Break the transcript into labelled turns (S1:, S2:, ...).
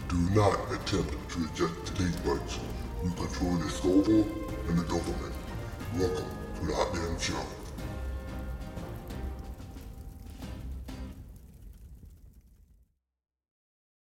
S1: Do not attempt to eject today's bites. We control the Scoble and the Doberman. Welcome to the Hot Damn Show.